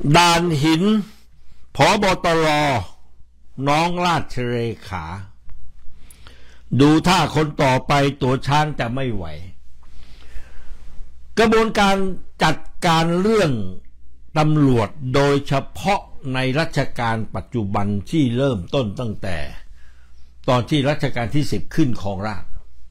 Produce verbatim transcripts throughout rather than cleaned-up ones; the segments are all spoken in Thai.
ด่านหินผบตรน้องราชเลขาดูท่าคนต่อไปตัวช้างจะไม่ไหวกระบวนการจัดการเรื่องตำรวจโดยเฉพาะในรัชกาลปัจจุบันที่เริ่มต้นตั้งแต่ตอนที่รัชกาลที่สิบขึ้นครองราชย์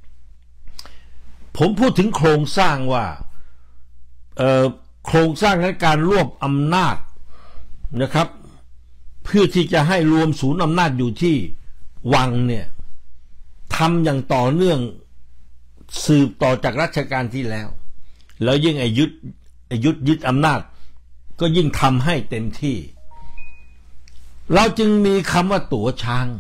ผมพูดถึงโครงสร้างว่าโครงสร้างในการรวบอำนาจนะครับเพื่อที่จะให้รวมศูนย์อำนาจอยู่ที่วังเนี่ยทำอย่างต่อเนื่องสืบต่อจากรัชกาลที่แล้วแล้วยิ่งไอ้ยึดไอ้ยึดยึดอำนาจก็ยิ่งทำให้เต็มที่เราจึงมีคำว่าตั๋วช้าง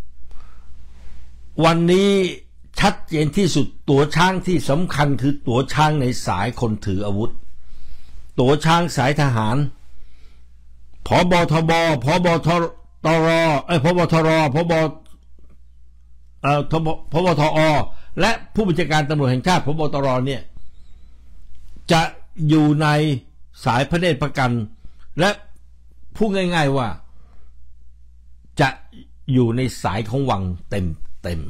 วันนี้ชัดเจนที่สุดตั๋วช้างที่สำคัญคือตั๋วช้างในสายคนถืออาวุธตั๋วช้างสายทหารผบทบผบทตรไอ้ผบทรผบเอ่อผบทอและผู้บัญชาการตำรวจแห่งชาติผบตรเนี่ยจะอยู่ในสายพระเนตรพระกันและพูดง่ายๆว่าจะอยู่ในสายของวังเต็มเต็ม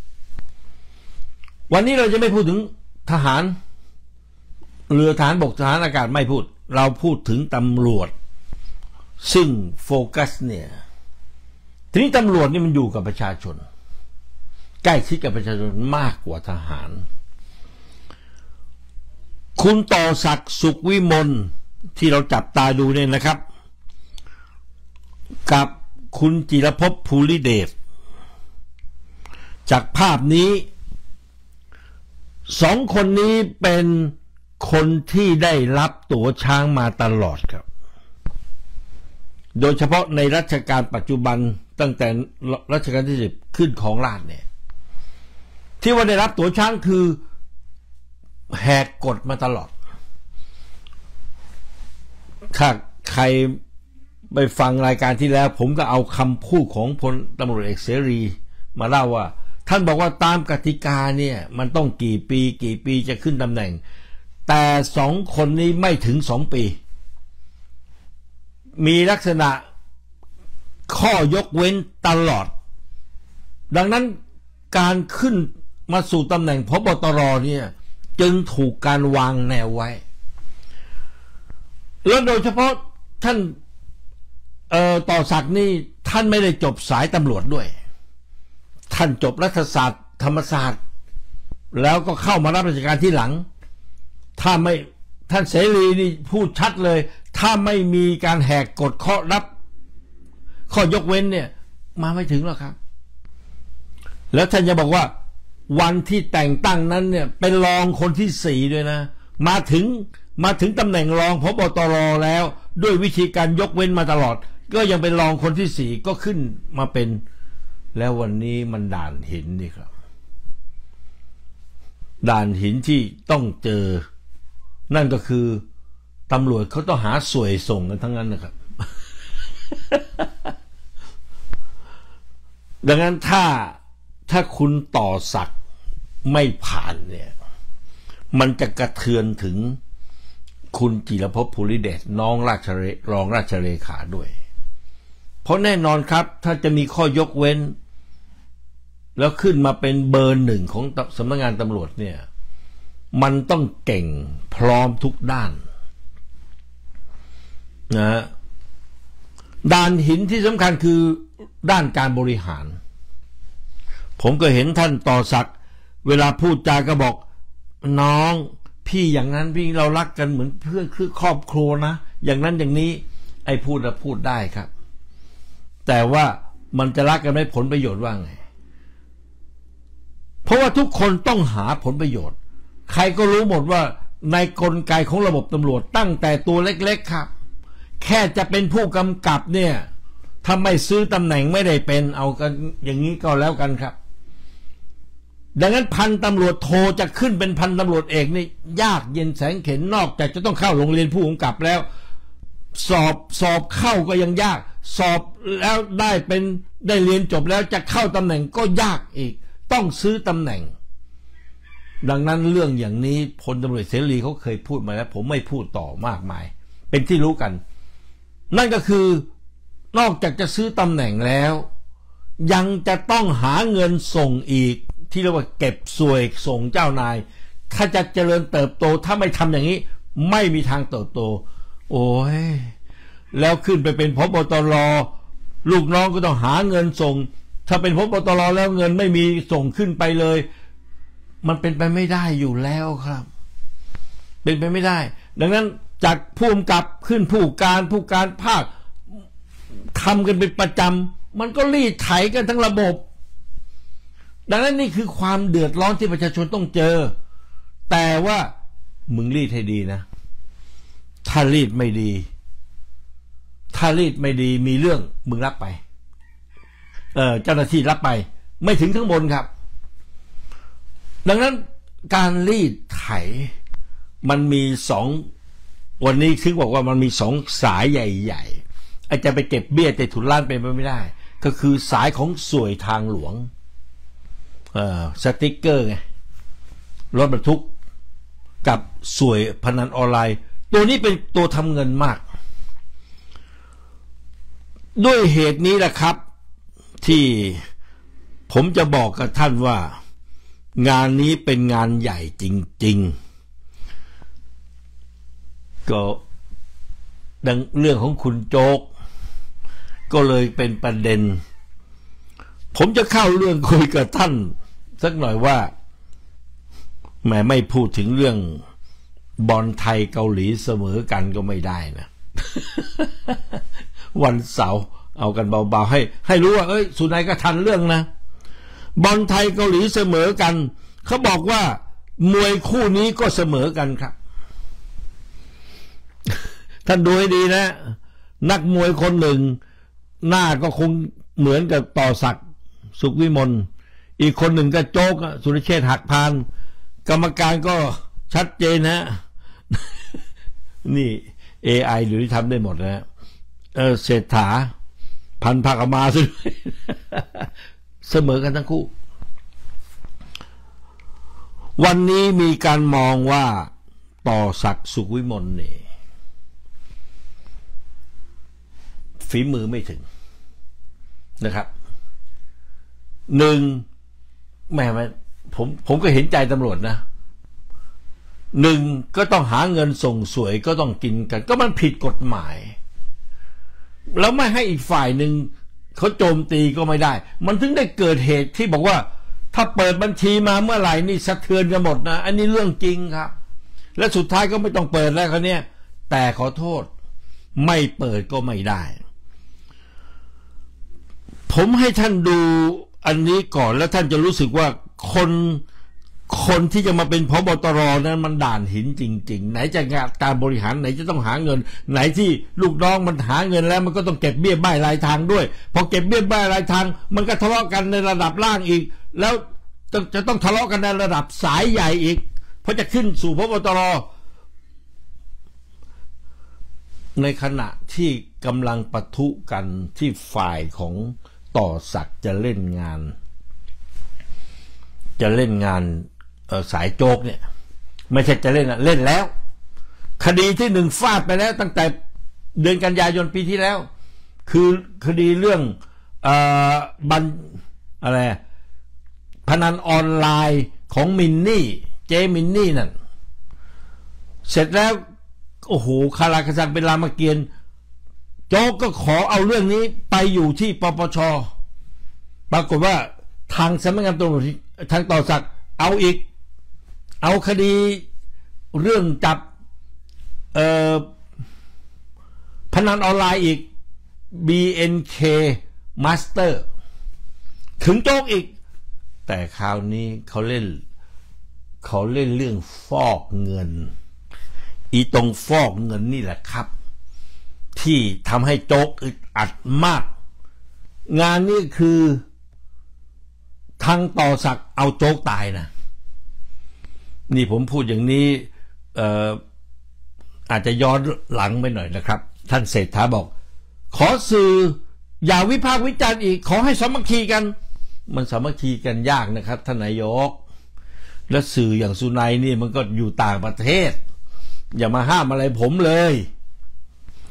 วันนี้เราจะไม่พูดถึงทหารเรือทหารบกทหารอากาศไม่พูดเราพูดถึงตำรวจซึ่งโฟกัสเนี่ยทีนี้ตำรวจนี่มันอยู่กับประชาชนใกล้ชิดกับประชาชนมากกว่าทหารคุณต่อศักดิ์สุขวิมลที่เราจับตาดูเนี่ยนะครับกับคุณจิรภพภูริเดชจากภาพนี้สองคนนี้เป็นคนที่ได้รับตั๋วช้างมาตลอดครับโดยเฉพาะในรัชกาลปัจจุบันตั้งแต่รัชกาลที่สิบขึ้นของราชเนี่ยที่ว่าได้รับตั๋วช้างคือแหกกฎมาตลอดถ้าใครไปฟังรายการที่แล้วผมก็เอาคำพูดของพลตำรวจเอกเสรีมาเล่าว่าท่านบอกว่าตามกติกาเนี่ยมันต้องกี่ปีกี่ปีจะขึ้นตำแหน่งแต่สองคนนี้ไม่ถึงสองปีมีลักษณะข้อยกเว้นตลอดดังนั้นการขึ้นมาสู่ตำแหน่งผบตรเนี่ยจึงถูกการวางแนวไว้แล้วโดยเฉพาะท่านเอ่อต่อศักดิ์นี่ท่านไม่ได้จบสายตำรวจด้วยท่านจบรัฐศาสตร์ธรรมศาสตร์แล้วก็เข้ามารับราชการที่หลังถ้าไม่ท่านเสรีนี่พูดชัดเลยถ้าไม่มีการแหกกฎข้อรับข้อยกเว้นเนี่ยมาไม่ถึงหรอกครับแล้วท่านจะบอกว่าวันที่แต่งตั้งนั้นเนี่ยเป็นรองคนที่สี่ด้วยนะมาถึงมาถึงตำแหน่งรองผบตรแล้วด้วยวิธีการยกเว้นมาตลอดก็ยังเป็นรองคนที่สี่ก็ขึ้นมาเป็นแล้ววันนี้มันด่านหินนี่ครับด่านหินที่ต้องเจอนั่นก็คือตำรวจเขาต้องหาสวยส่งกันทั้งนั้นนะครับ ดังนั้นถ้าถ้าคุณต่อศักดิ์ไม่ผ่านเนี่ยมันจะกระเทือนถึงคุณจิรภพภูริเดชน้องราชเลรองราชเลขาด้วยเพราะแน่นอนครับถ้าจะมีข้อยกเว้นแล้วขึ้นมาเป็นเบอร์หนึ่งของสำนักงานตำรวจเนี่ยมันต้องเก่งพร้อมทุกด้านนะด้านหินที่สำคัญคือด้านการบริหารผมก็เห็นท่านต่อศักดิ์เวลาพูดจาก็บอกน้องพี่อย่างนั้นพี่เรารักกันเหมือนเพื่อนคือครอบครัวนะอย่างนั้นอย่างนี้ไอ้พูดแล้วพูดได้ครับแต่ว่ามันจะรักกันได้ผลประโยชน์ว่าไงเพราะว่าทุกคนต้องหาผลประโยชน์ใครก็รู้หมดว่าในกลไกของระบบตำรวจตั้งแต่ตัวเล็กๆครับแค่จะเป็นผู้กำกับเนี่ยถ้าไม่ซื้อตำแหน่งไม่ได้เป็นเอากันอย่างนี้ก็แล้วกันครับดังนั้นพันตำรวจโทจะขึ้นเป็นพันตำรวจเอกนี่ยากเย็นแสนเข็ญนอกจากจะต้องเข้าโรงเรียนผู้กำกับแล้วสอบสอบเข้าก็ยังยากสอบแล้วได้เป็นได้เรียนจบแล้วจะเข้าตำแหน่งก็ยากอีกต้องซื้อตำแหน่งดังนั้นเรื่องอย่างนี้พลตำรวจเสรีเขาเคยพูดมาแล้วผมไม่พูดต่อมากมายเป็นที่รู้กันนั่นก็คือนอกจากจะซื้อตำแหน่งแล้วยังจะต้องหาเงินส่งอีกที่เรียกว่าเก็บสวยส่งเจ้านายถ้าจะเจริญเติบโตถ้าไม่ทำอย่างนี้ไม่มีทางเติบโตโอ้ยแล้วขึ้นไปเป็นผบ.ตร.ลูกน้องก็ต้องหาเงินส่งถ้าเป็นผบ.ตร.แล้วเงินไม่มีส่งขึ้นไปเลยมันเป็นไปไม่ได้อยู่แล้วครับเป็นไปไม่ได้ดังนั้นจากผู้กำกับขึ้นผู้การผู้การภาคทำกันเป็นประจำมันก็รีดไถกันทั้งระบบดังนั้นนี่คือความเดือดร้อนที่ประชาชนต้องเจอแต่ว่ามึงรีดให้ดีนะถ้ารีดไม่ดีถ้ารีดไม่ดีมีเรื่องมึงรับไปเออเจ้าหน้าที่รับไปไม่ถึงข้างบนครับดังนั้นการรีดไถมันมีสองวันนี้คือบอกว่ามันมีสองสายใหญ่ๆอาจจะไปเก็บเบี้ยแต่ถุนล้านเป็นไปไม่ได้ก็คือสายของสวยทางหลวงเอ่อสติ๊กเกอร์ไงรถบรรทุกกับสวยพนันออนไลน์ตัวนี้เป็นตัวทำเงินมากด้วยเหตุนี้แหละครับที่ผมจะบอกกับท่านว่างานนี้เป็นงานใหญ่จริงๆก็ดังเรื่องของคุณโจ๊กก็เลยเป็นประเด็นผมจะเข้าเรื่องคุยกับท่านสักหน่อยว่าแม้ไม่พูดถึงเรื่องบอลไทยเกาหลีเสมอกันก็ไม่ได้นะ วันเสาร์เอากันเบาๆให้ให้รู้ว่าเอ้ยสุนัยก็ทันเรื่องนะบอลไทยเกาหลีเสมอกันเขาบอกว่ามวยคู่นี้ก็เสมอกันครับ ท่านดูให้ดีนะนักมวยคนหนึ่งหน้าก็คงเหมือนกับต่อศักดิ์สุขวิมลอีกคนหนึ่งก็โจ๊กสุรเชษฐ์หักพานกรรมการก็ชัดเจนนะ นี่ เอ ไอ หรือที่ทำได้หมดนะเออเศรษฐาพันภากมาซึ่ง เสมอกันทั้งคู่วันนี้มีการมองว่าต่อศักดิ์สุขวิมลนี่ฝีมือไม่ถึงนะครับหนึ่งแม่ผมผมก็เห็นใจตำรวจนะหนึ่งก็ต้องหาเงินส่งสวยก็ต้องกินกันก็มันผิดกฎหมายแล้วไม่ให้อีกฝ่ายหนึ่งเขาโจมตีก็ไม่ได้มันถึงได้เกิดเหตุที่บอกว่าถ้าเปิดบัญชีมาเมื่อไหร่นี่สะเทือนกันหมดนะอันนี้เรื่องจริงครับและสุดท้ายก็ไม่ต้องเปิดแล้วเขาเนี่ยแต่ขอโทษไม่เปิดก็ไม่ได้ผมให้ท่านดูอันนี้ก่อนแล้วท่านจะรู้สึกว่าคนคนที่จะมาเป็นผบ.ตร.นั้นมันด่านหินจริงๆไหนจะงานการบริหารไหนจะต้องหาเงินไหนที่ลูกน้องมันหาเงินแล้วมันก็ต้องเก็บเบี้ยบ้ายรายทางด้วยพอเก็บเบี้ยบ้ายรายทางมันก็ทะเลาะกันในระดับล่างอีกแล้วจะต้องทะเลาะกันในระดับสายใหญ่อีกเพราะจะขึ้นสู่ผบ.ตร.ในขณะที่กำลังปะทุกันที่ฝ่ายของต่อศักดิ์จะเล่นงานจะเล่นงานสายโจ๊กเนี่ยไม่ใช่จะเล่นเล่นแล้วคดีที่หนึ่งฟาดไปแล้วตั้งแต่เดือนกันยายนปีที่แล้วคือคดีเรื่องเอ่อบันอะไรพนันออนไลน์ของมินนี่เจมินนี่นั่นเสร็จแล้วโอ้โหคาราคาซังเป็นรามเกียรติ์โจ๊กก็ขอเอาเรื่องนี้ไปอยู่ที่ปปช.ปรากฏว่าทางสำนักงานตำรวจทางต่อศักดิ์เอาอีกเอาคดีเรื่องจับเอ่อพนันออนไลน์อีก บี เอ็น เค Master ถึงโจ๊กอีกแต่คราวนี้เขาเล่นเขาเล่นเรื่องฟอกเงินอีตรงฟอกเงินนี่แหละครับที่ทำให้โจ๊กอึดอัดมากงานนี้คือทางต่อศักดิ์เอาโจ๊กตายนะนี่ผมพูดอย่างนี้เอ่ออาจจะย้อนหลังไปหน่อยนะครับท่านเศรษฐาบอกขอสื่ออย่าวิพากษ์วิจารณ์อีกขอให้สามัคคีกันมันสามัคคีกันยากนะครับท่านนายกและสื่ออย่างสุนัยนี่มันก็อยู่ต่างประเทศอย่ามาห้ามอะไรผมเลย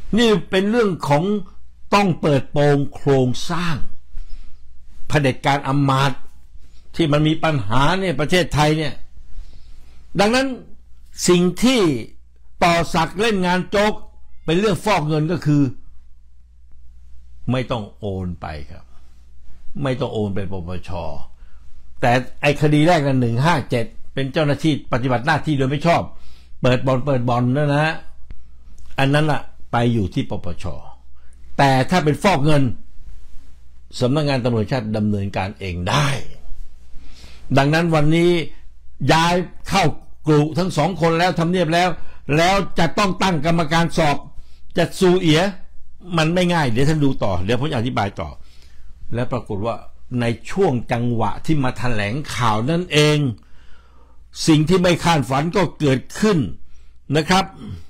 นี่เป็นเรื่องของต้องเปิดโปงโครงสร้างเผด็จการอำมาตย์ที่มันมีปัญหาเนี่ยประเทศไทยเนี่ยดังนั้นสิ่งที่ต่อศักดิ์เล่นงานโจ๊กเป็นเรื่องฟอกเงินก็คือไม่ต้องโอนไปครับไม่ต้องโอนเป็นปปช.แต่ไอ้คดีแรกนั้นหนึ่งห้าเจ็ดเป็นเจ้าหน้าที่ปฏิบัติหน้าที่โดยไม่ชอบเปิดบ่อนเปิดบ่อนนั่นนะอันนั้นล่ะไปอยู่ที่ปปช.แต่ถ้าเป็นฟอกเงินสำนักงานตำรวจชาติดำเนินการเองได้ดังนั้นวันนี้ย้ายเข้ากลุ่มทั้งสองคนแล้วทำเนียบแล้วแล้วจะต้องตั้งกรรมการสอบจะซูเอียมันไม่ง่ายเดี๋ยวท่านดูต่อเดี๋ยวผมอธิบายต่อและปรากฏว่าในช่วงจังหวะที่มาแถลงข่าวนั่นเองสิ่งที่ไม่คาดฝันก็เกิดขึ้นนะครับ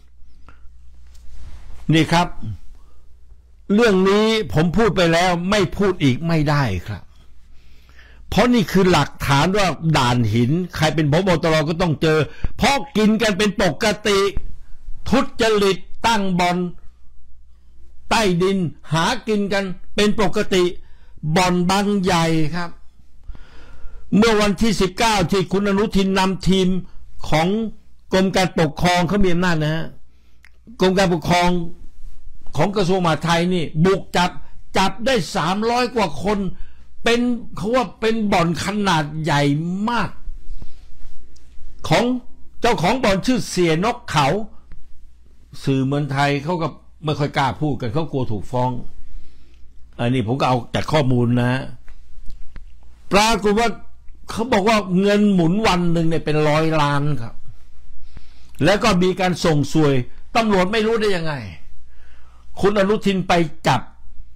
นี่ครับเรื่องนี้ผมพูดไปแล้วไม่พูดอีกไม่ได้ครับเพราะนี่คือหลักฐานว่าด่านหินใครเป็นผบ.ตร.ก็ต้องเจอเพราะกินกันเป็นปกติทุจริตตั้งบ่อนใต้ดินหากินกันเป็นปกติบ่อนบางใหญ่ครับเมื่อวันที่สิบเก้าที่คุณอนุทินนำทีมของกรมการปกครองเขามีอำนาจนะฮะกรมการปกครองของกระทรวงมหาดไทยนี่บุกจับจับได้สามร้อยกว่าคนเป็นเขาว่าเป็นบ่อนขนาดใหญ่มากของเจ้าของบ่อนชื่อเสียนกเขาสื่อเมืองไทยเขาก็ไม่ค่อยกล้าพูดกันเขากลัวถูกฟ้องอันนี้ผมก็เอาจากข้อมูลนะปรากฏว่าเขาบอกว่าเงินหมุนวันหนึ่งเนี่ยเป็นร้อยล้านครับแล้วก็มีการส่งสวยตำรวจไม่รู้ได้ยังไงคุณอนุทินไปจับ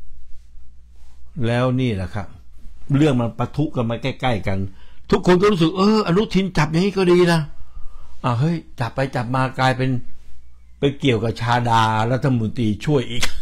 แล้วนี่แหละครับเรื่องมันปะทุกันมาใกล้ๆกันทุกคนก็รู้สึกเอออนุทินจับอย่างนี้ก็ดีนะอ่าเฮ้ยจับไปจับมากลายเป็นไปเกี่ยวกับชาดารัฐมนตรีช่วยอีก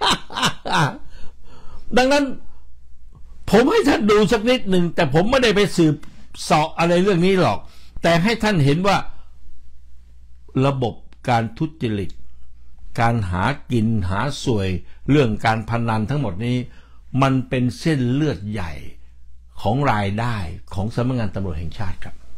ดังนั้นผมให้ท่านดูสักนิดหนึ่งแต่ผมไม่ได้ไปสืบเสาะอะไรเรื่องนี้หรอกแต่ให้ท่านเห็นว่าระบบการทุจริตการหากินหาสวยเรื่องการพนันทั้งหมดนี้มันเป็นเส้นเลือดใหญ่ของรายได้ของสำนักงานตำรวจแห่งชาติครับ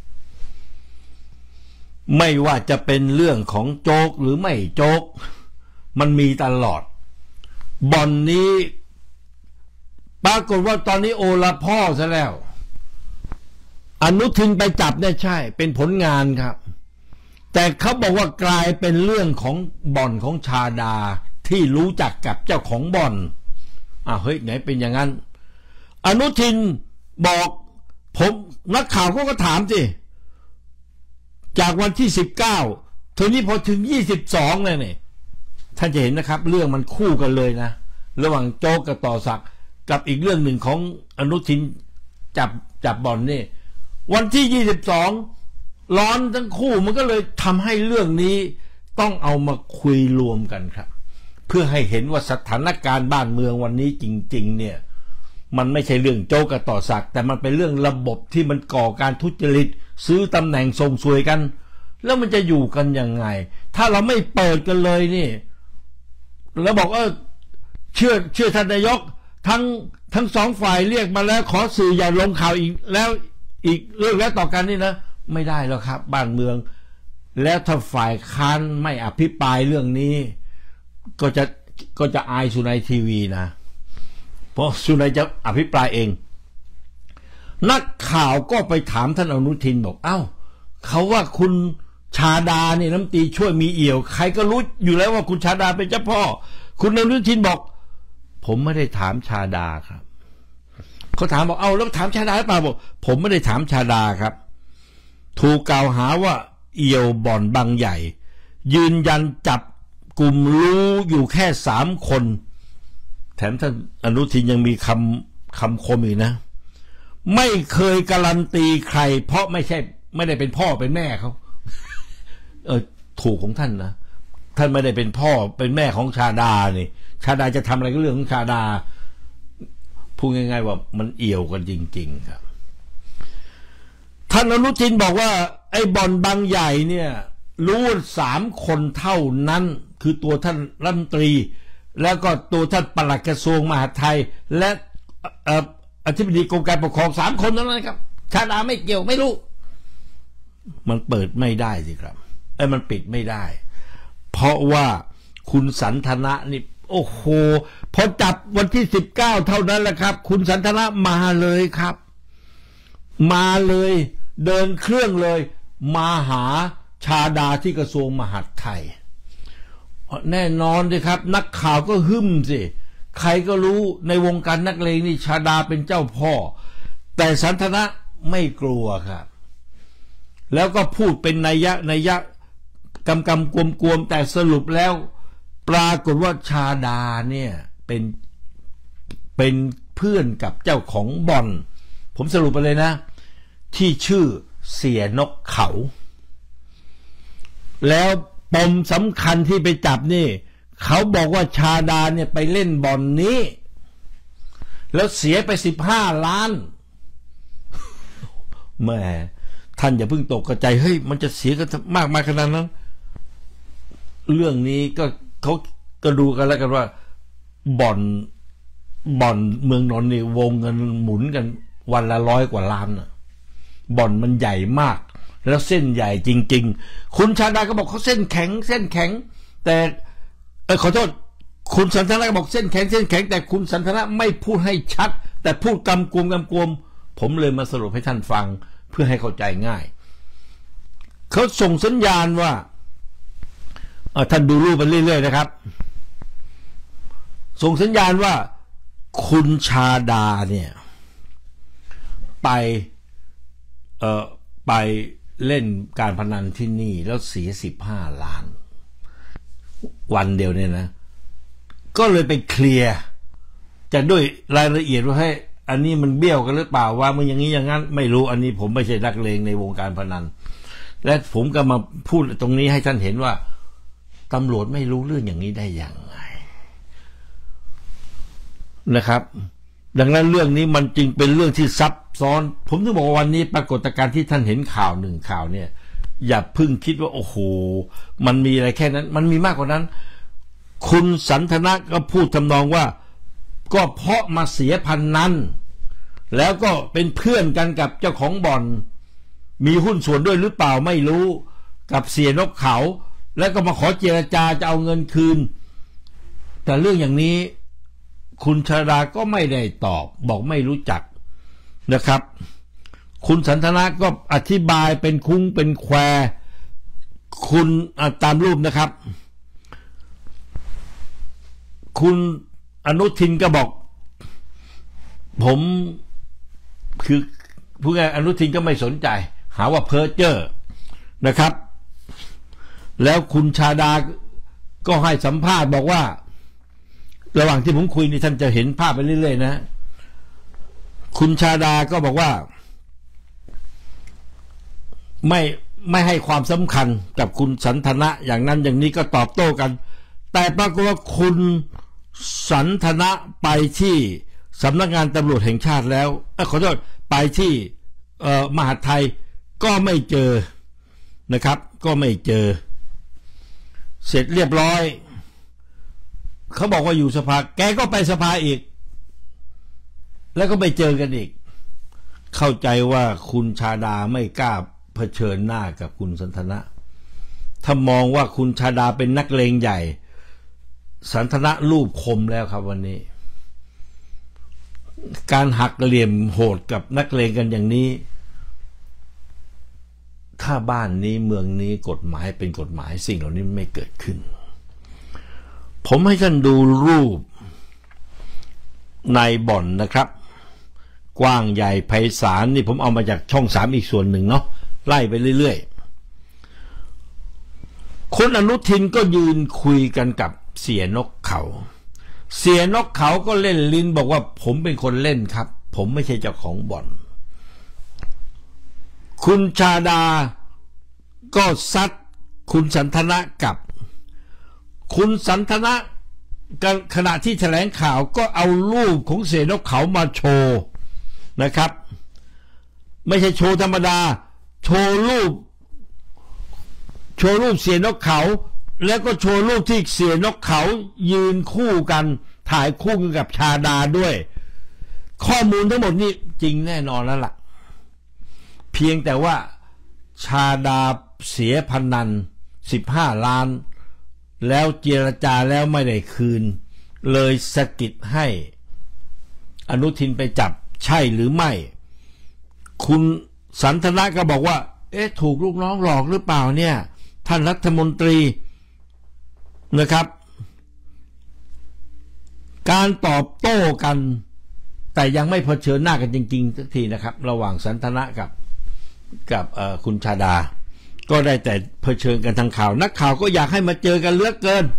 ไม่ว่าจะเป็นเรื่องของโจ๊กหรือไม่โจ๊กมันมีตลอดบ่อนนี้ปรากฏว่าตอนนี้โอละพ่อซะแล้วอนุทินไปจับเนี่ยใช่เป็นผลงานครับแต่เขาบอกว่ากลายเป็นเรื่องของบ่อนของชาดาที่รู้จักกับเจ้าของบ่อนอ่ะเฮ้ยไหนเป็นอย่างนั้นอนุทินบอกผมนักข่าวเขาก็ถามสิจากวันที่สิบเก้าทีนี้พอถึงยี่สิบสองเลยเนี่ยท่านจะเห็นนะครับเรื่องมันคู่กันเลยนะระหว่างโจ๊กกับต่อศักดิ์กับอีกเรื่องหนึ่งของอนุทินจับจับบ่อนนี่วันที่ยี่สิบสองร้อนทั้งคู่มันก็เลยทำให้เรื่องนี้ต้องเอามาคุยรวมกันครับเพื่อให้เห็นว่าสถานการณ์บ้านเมืองวันนี้จริงๆเนี่ยมันไม่ใช่เรื่องโจ๊กกับต่อศักดิ์แต่มันเป็นเรื่องระบบที่มันก่อการทุจริตซื้อตำแหน่งส่งสวยกันแล้วมันจะอยู่กันยังไงถ้าเราไม่เปิดกันเลยนี่แล้วบอกเออเชื่อเชื่อท่านนายกทั้งทั้งสองฝ่ายเรียกมาแล้วขอสื่ออย่าลงข่าวอีกแล้วอีกเรื่องแล้วต่อกันนี่นะไม่ได้แล้วครับบ้านเมืองแล้วถ้าฝ่ายค้านไม่อภิปรายเรื่องนี้ก็จะก็จะอายสุนัยทีวีนะเพราะสุนัยจะอภิปรายเองนักข่าวก็ไปถามท่านอนุทินบอกเอ้าเขาว่าคุณชาดาเนี่ยน้ำตีช่วยมีเอี่ยวใครก็รู้อยู่แล้วว่าคุณชาดาเป็นเจ้าพ่อคุณอนุทินบอกผมไม่ได้ถามชาดาครับเขาถามบอกเอาแล้วถามชาดาหรือเปล่าบอกผมไม่ได้ถามชาดาครับถูกกล่าวหาว่าเอี่ยวบ่อนบางใหญ่ยืนยันจับกลุ่มรู้อยู่แค่สามคนแถมท่านอนุทินยังมีคำคำคมอีกนะไม่เคยการันตีใครเพราะไม่ใช่ไม่ได้เป็นพ่อเป็นแม่เขาเออถูกของท่านนะท่านไม่ได้เป็นพ่อเป็นแม่ของชาดานี่ชาดาจะทำอะไรก็เรื่องของชาดาพูดง่ายๆว่ามันเอี่ยวกันจริงๆครับท่านอนุทินบอกว่าไอ้บ่อนบางใหญ่เนี่ยรู้สามคนเท่านั้นคือตัวท่านรัฐมนตรีแล้วก็ตัวท่านปลัดกระทรวงมหาดไทยและอธิบดีกรมการปกครองสามคนนั้นครับชาดาไม่เกี่ยวไม่รู้มันเปิดไม่ได้สิครับไอ้มันปิดไม่ได้เพราะว่าคุณสันทนะนี่โอ้โหพอจับวันที่สิบเก้าเท่านั้นแหละครับคุณสันทนะมาเลยครับมาเลยเดินเครื่องเลยมาหาชาดาที่กระทรวงมหาดไทยแน่นอนเลยครับนักข่าวก็หึ่มสิใครก็รู้ในวงการนักเลงนี่ชาดาเป็นเจ้าพ่อแต่สันทนะไม่กลัวครับแล้วก็พูดเป็นนัยยะนัยยะกำกำกวมกวมแต่สรุปแล้วปรากฏว่าชาดาเนี่ยเป็นเป็นเพื่อนกับเจ้าของบ่อนผมสรุปไปเลยนะที่ชื่อเสียนกเขาแล้วปมสำคัญที่ไปจับนี่เขาบอกว่าชาดาเนี่ยไปเล่นบ่อนนี้แล้วเสียไปสิบห้าล้านแม่ท่านอย่าเพิ่งตกกระใจเฮ้ยมันจะเสียกันมากมายขนาดนั้นเรื่องนี้ก็เขาก็ดูกันแล้วกันว่าบ่อนบ่อนเมืองนนท์นี่วงเงินหมุนกันวันละร้อยกว่าล้านนะบ่อนมันใหญ่มากแล้วเส้นใหญ่จริงๆคุณชาดาก็บอกเขาเส้นแข็งเส้นแข็งแต่เออขอโทษคุณสันทนะก็บอกเส้นแข็งเส้นแข็งแต่คุณสันทนะไม่พูดให้ชัดแต่พูดกำกวมกำกวมผมเลยมาสรุปให้ท่านฟังเพื่อให้เข้าใจง่ายเขาส่งสัญญาณว่าท่านดูรูปไปเรื่อยๆนะครับส่งสัญญาณว่าคุณชาดาเนี่ยไปเอ่อไปเล่นการพนันที่นี่แล้วเสียสิบห้าล้านวันเดียวเนี่ยนะก็เลยไปเคลียร์จะด้วยรายละเอียดว่าให้อันนี้มันเบี้ยวกันหรือเปล่าว่ามันอย่างนี้อย่างนั้นไม่รู้อันนี้ผมไม่ใช่นักเลงในวงการพนันและผมก็มาพูดตรงนี้ให้ท่านเห็นว่าตำรวจไม่รู้เรื่องอย่างนี้ได้อย่างไรนะครับดังนั้นเรื่องนี้มันจึงเป็นเรื่องที่ซับซ้อนผมถึงบอกว่าวันนี้ปรากฏการณ์ที่ท่านเห็นข่าวหนึ่งข่าวเนี่ยอย่าพึ่งคิดว่าโอ้โหมันมีอะไรแค่นั้นมันมีมากกว่านั้นคุณสันทนะก็พูดทำนองว่าก็เพราะมาเสียพันนั้นแล้วก็เป็นเพื่อนกันกับเจ้าของบ่อนมีหุ้นส่วนด้วยหรือเปล่าไม่รู้กับเสียนกเขาแล้วก็มาขอเจรจาจะเอาเงินคืนแต่เรื่องอย่างนี้คุณชาดาก็ไม่ได้ตอบบอกไม่รู้จักนะครับคุณสันทนะก็อธิบายเป็นคุ้งเป็นแควคุณตามรูปนะครับคุณอนุทินก็บอกผมคือผู้งานอนุทินก็ไม่สนใจหาว่าเพ้อเจ้อนะครับแล้วคุณชาดาก็ให้สัมภาษณ์บอกว่าระหว่างที่ผมคุยนี่ท่านจะเห็นภาพไปเรื่อยๆนะคุณชาดาก็บอกว่าไม่ไม่ให้ความสำคัญกับคุณสันทนะอย่างนั้นอย่างนี้ก็ตอบโต้กันแต่ปรากฏว่าคุณสันทนะไปที่สำนักงานตำรวจแห่งชาติแล้วขอโทษไปที่มหาดไทยก็ไม่เจอนะครับก็ไม่เจอเสร็จเรียบร้อยเขาบอกว่าอยู่สภาแกก็ไปสภาอีกแล้วก็ไปเจอกันอีกเข้าใจว่าคุณชาดาไม่กล้าเผชิญหน้ากับคุณสันทนะถ้ามองว่าคุณชาดาเป็นนักเลงใหญ่สันทนะรูปคมแล้วครับวันนี้การหักเหลี่ยมโหดกับนักเลงกันอย่างนี้ถ้าบ้านนี้เมืองนี้กฎหมายเป็นกฎหมายสิ่งเหล่านี้ไม่เกิดขึ้นผมให้ท่านดูรูปในบ่อนนะครับกว้างใหญ่ไพศาลนี่ผมเอามาจากช่องสามอีกส่วนหนึ่งเนาะไล่ไปเรื่อยๆคุณอนุทินก็ยืนคุยกันกับเสียนกเขาเสียนกเขาก็เล่นลิ้นบอกว่าผมเป็นคนเล่นครับผมไม่ใช่เจ้าของบ่อนคุณชาดาก็ซัดคุณสันทนะกับคุณสันทนะขณะที่แถลงข่าวก็เอารูปของเสียนกเขามาโชว์นะครับไม่ใช่โชว์ธรรมดาโชว์รูปโชว์รูปเสียนกเขาแล้วก็โชว์รูปที่เสียนกเขายืนคู่กันถ่ายคู่กันกับชาดาด้วยข้อมูลทั้งหมดนี้จริงแน่นอนแล้วล่ะเพียงแต่ว่าชาดาเสียพนันสิบห้าล้านแล้วเจรจาแล้วไม่ได้คืนเลยสะกิดให้อนุทินไปจับใช่หรือไม่คุณสันทนะก็บอกว่าเอ๊ะถูกลูกน้องหลอกหรือเปล่าเนี่ยท่านรัฐมนตรีนะครับการตอบโต้กันแต่ยังไม่เผชิญหน้ากันจริงๆสักทีนะครับระหว่างสันทนะกับกับคุณชาดาก็ได้แต่เผชิญกันทางข่าวนักข่าวก็อยากให้มาเจอกันเหลือเกิน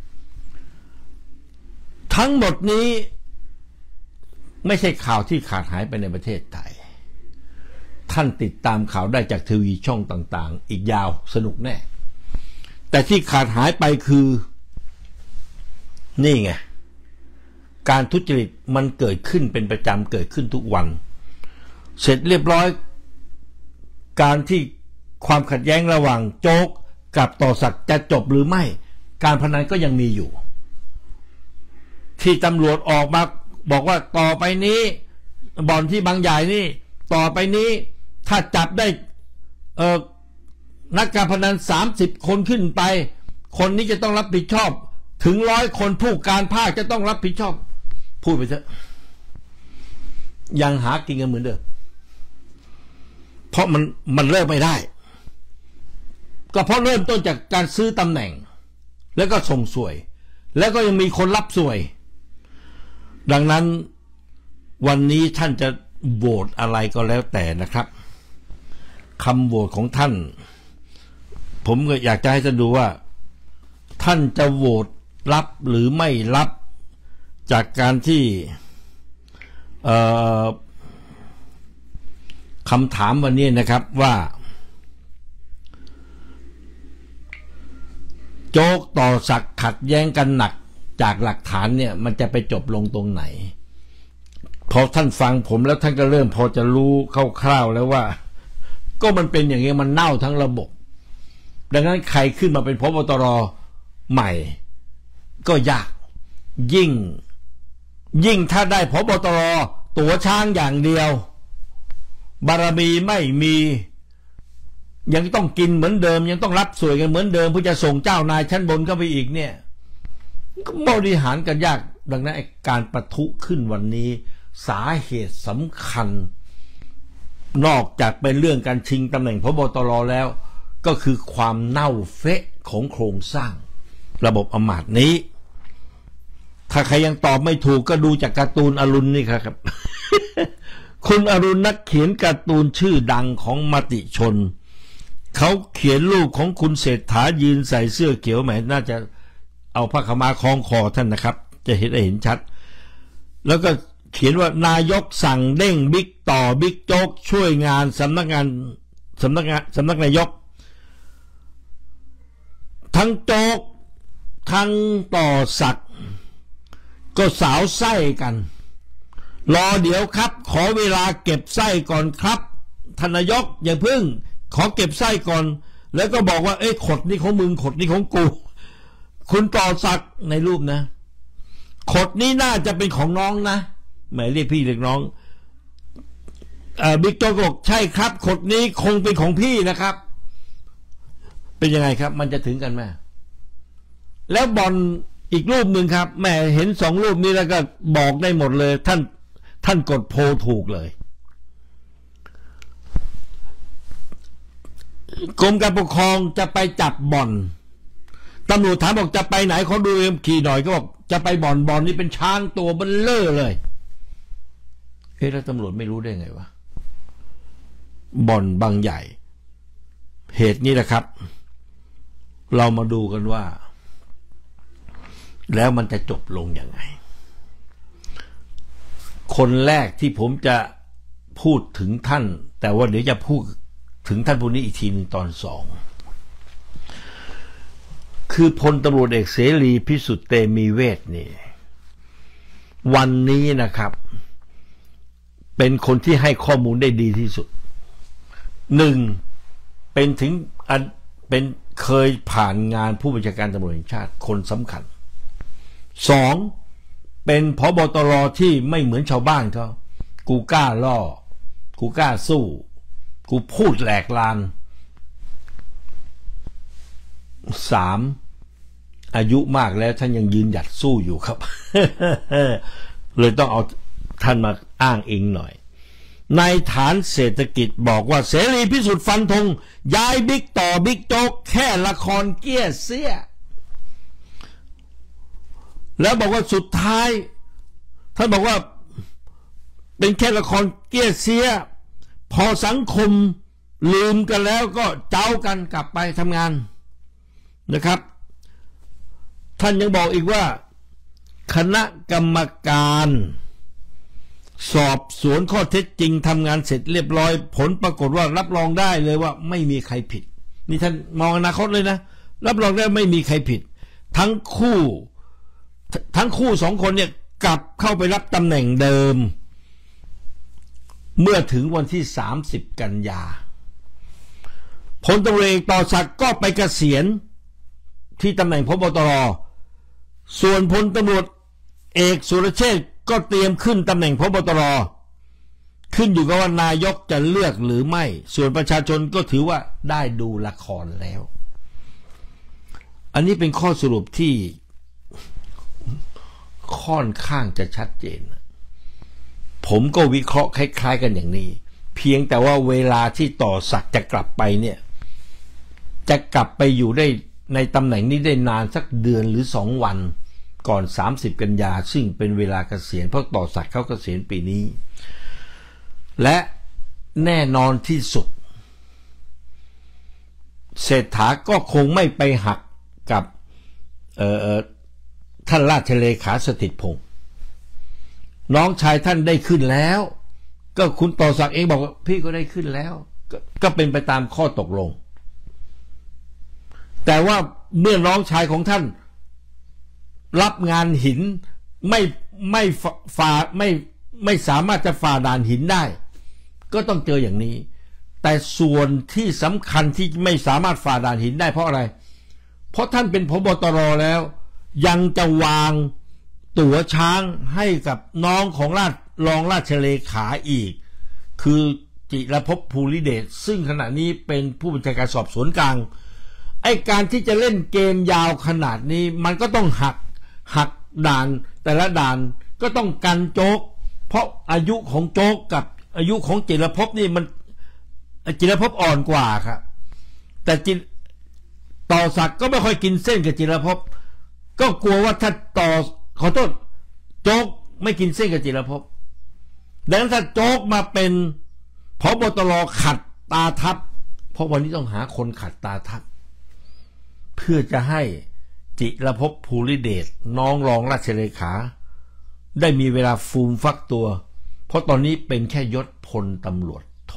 ทั้งหมดนี้ไม่ใช่ข่าวที่ขาดหายไปในประเทศไทยท่านติดตามข่าวได้จากทีวีช่องต่างๆอีกยาวสนุกแน่แต่ที่ขาดหายไปคือนี่ไงการทุจริตมันเกิดขึ้นเป็นประจำเกิดขึ้นทุกวันเสร็จเรียบร้อยการที่ความขัดแย้งระหว่างโจ๊กกับต่อศักดิ์จะจบหรือไม่การพนันก็ยังมีอยู่ที่ตำรวจออกมาบอกว่าต่อไปนี้บ่อนที่บางใหญ่นี่ต่อไปนี้ถ้าจับได้เอ่อนักการพนันสามสิบคนขึ้นไปคนนี้จะต้องรับผิดชอบถึงร้อยคนผู้การภาคจะต้องรับผิดชอบพูดไปเถอะยังหากินกันเหมือนเดิมเพราะมันมันเลิกไม่ได้ก็เพราะเริ่มต้นจากการซื้อตำแหน่งแล้วก็ส่งสวยแล้วก็ยังมีคนรับสวยดังนั้นวันนี้ท่านจะโหวตอะไรก็แล้วแต่นะครับคำโหวตของท่านผมก็อยากจะให้ท่านดูว่าท่านจะโหวตรับหรือไม่รับจากการที่คำถามวันนี้นะครับว่าโจ๊กต่อศักดิ์ขัดแย้งกันหนักจากหลักฐานเนี่ยมันจะไปจบลงตรงไหนพอท่านฟังผมแล้วท่านก็เริ่มพอจะรู้คร่าวๆแล้วว่าก็มันเป็นอย่างนี้มันเน่าทั้งระบบดังนั้นใครขึ้นมาเป็นผบ.ตร.ใหม่ก็ยากยิ่งยิ่งถ้าได้ผบ.ตร.ตัวช้างอย่างเดียวบารมีไม่มียังต้องกินเหมือนเดิมยังต้องรับสวยกันเหมือนเดิมเพื่อจะส่งเจ้านายชั้นบนเข้าไปอีกเนี่ยก็บริหารกันยากดังนั้นการปะทุขึ้นวันนี้สาเหตุสำคัญนอกจากเป็นเรื่องการชิงตำแหน่งผบ.ตร.แล้วก็คือความเน่าเฟะของโครงสร้างระบบอำนาจนี้ถ้าใครยังตอบไม่ถูกก็ดูจากการ์ตูนอรุณนี่ครับ คุณอรุณนักเขียนการ์ตูนชื่อดังของมติชนเขาเขียนรูปของคุณเศรษฐายืนใส่เสื้อเขียวแหมน่าจะเอาผ้าขาวม้าคล้องคอท่านนะครับจะเห็นได้เห็นชัดแล้วก็เขียนว่านายกสั่งเด้งบิ๊กต่อบิ๊กโจ๊กช่วยงานสำนักงานสำนักงานสำนักนายกทั้งโจ๊กทั้งต่อศักดิ์ก็สาวไส้กันรอเดี๋ยวครับขอเวลาเก็บไส้ก่อนครับทนายกอย่าพึ่งขอเก็บไส้ก่อนแล้วก็บอกว่าเอ้ยขดนี่ของมึงขดนี่ของกูคุณต่อศักดิ์ในรูปนะขดนี้น่าจะเป็นของน้องนะหมายเรียกพี่เรียกน้องเอ่อบิ๊กโจ๊กบอกใช่ครับขดนี้คงเป็นของพี่นะครับเป็นยังไงครับมันจะถึงกันไหมแล้วบอลอีกรูปหนึ่งครับแม่เห็นสองรูปนี้แล้วก็บอกได้หมดเลยท่านท่านกดโพลถูกเลยกรมการปกครองจะไปจับบ่อนตำรวจถามบอกจะไปไหนเขาดูเอ็มขี่หน่อยก็บอกจะไปบ่อนบ่อนนี่เป็นช้างตัวเบลเลอร์เลยเฮ้ยแล้วตำรวจไม่รู้ได้ไงวะบ่อนบางใหญ่เหตุนี้แหละครับเรามาดูกันว่าแล้วมันจะจบลงยังไงคนแรกที่ผมจะพูดถึงท่านแต่ว่าเดี๋ยวจะพูดถึงท่านผู้นี้อีกทีหนึ่งตอนสองคือพลตำรวจเอกเสรีพิสุทธิ์เตมีเวชนี่วันนี้นะครับเป็นคนที่ให้ข้อมูลได้ดีที่สุดหนึ่งเป็นถึงเป็นเคยผ่านงานผู้บัญชาการตำรวจแห่งชาติคนสำคัญสองเป็นผบ.ตร.ที่ไม่เหมือนชาวบ้านเขากูกล้าล่อกูกล้าสู้กูพูดแหลกลานสามอายุมากแล้วท่านยังยืนหยัดสู้อยู่ครับ เลยต้องเอาท่านมาอ้างอิงหน่อยในฐานเศรษฐกิจบอกว่าเสรีพิสุทธิ์ฟันธงย้ายบิ๊กต่อบิ๊กโจ๊กแค่ละครเกี้ยเสี้ยแล้วบอกว่าสุดท้ายท่านบอกว่าเป็นแค่ละครเกี้ยเสี้ยพอสังคมลืมกันแล้วก็เจ้ากันกลับไปทำงานนะครับท่านยังบอกอีกว่าคณะกรรมการสอบสวนข้อเท็จจริงทำงานเสร็จเรียบร้อยผลปรากฏว่ารับรองได้เลยว่าไม่มีใครผิดนี่ท่านมองอนาคตเลยนะรับรองได้ไม่มีใครผิดทั้งคู่ทั้งคู่สองคนเนี่ยกลับเข้าไปรับตำแหน่งเดิมเมื่อถึงวันที่สามสิบกันยาพลตำรวจเอกต่อศักดิ์ก็ไปเกษียณที่ตำแหน่งผบ.ตร.ส่วนพลตำรวจเอกสุรเชษฐ์ก็เตรียมขึ้นตำแหน่งผบ.ตร.ขึ้นอยู่กับว่านายกจะเลือกหรือไม่ส่วนประชาชนก็ถือว่าได้ดูละครแล้วอันนี้เป็นข้อสรุปที่ค่อนข้างจะชัดเจนผมก็วิเคราะห์คล้ายๆกันอย่างนี้เพียงแต่ว่าเวลาที่ต่อศักดิ์จะกลับไปเนี่ยจะกลับไปอยู่ได้ในตำแหน่งนี้ได้นานสักเดือนหรือสองวันก่อนสามสิบกันยาซึ่งเป็นเวลาเกษียณเพราะต่อศักดิ์เขาเกษียณปีนี้และแน่นอนที่สุดเศรษฐาก็คงไม่ไปหักกับเอ่อท่านราชเลขาสถิตพงษ์น้องชายท่านได้ขึ้นแล้วก็คุณต่อศักดิ์เองบอกว่าพี่ก็ได้ขึ้นแล้วกก็เป็นไปตามข้อตกลงแต่ว่าเมื่อน้องชายของท่านรับงานหินไม่ไม่ฝ่าไม่ไม่สามารถจะฝ่าด่านหินได้ก็ต้องเจออย่างนี้แต่ส่วนที่สำคัญที่ไม่สามารถฝ่าด่านหินได้เพราะอะไรเพราะท่านเป็นผบ.ตร.แล้วยังจะวางตั๋วช้างให้กับน้องของราชรองราชเลขาอีกคือจิรภพภูริเดชซึ่งขณะนี้เป็นผู้บัญชาการสอบสวนกลางไอ้การที่จะเล่นเกมยาวขนาดนี้มันก็ต้องหักหักด่านแต่ละด่านก็ต้องกันโจ๊กเพราะอายุของโจ๊กกับอายุของจิรภพนี่มันจิรภพอ่อนกว่าครับแต่จิต่อศักดิ์ก็ไม่ค่อยกินเส้นกับจิรภพก็กลัวว่าถ้าต่อขอโทษโจ๊กไม่กินเส้นกับจิรภพดังนั้นถ้าโจ๊กมาเป็นผบ.ตร.ขัดตาทัพเพราะวันนี้ต้องหาคนขัดตาทัพเพื่อจะให้จิรภพภูริเดชน้องรองราชเลขาได้มีเวลาฟูมฟักตัวเพราะตอนนี้เป็นแค่ยศพลตำรวจโท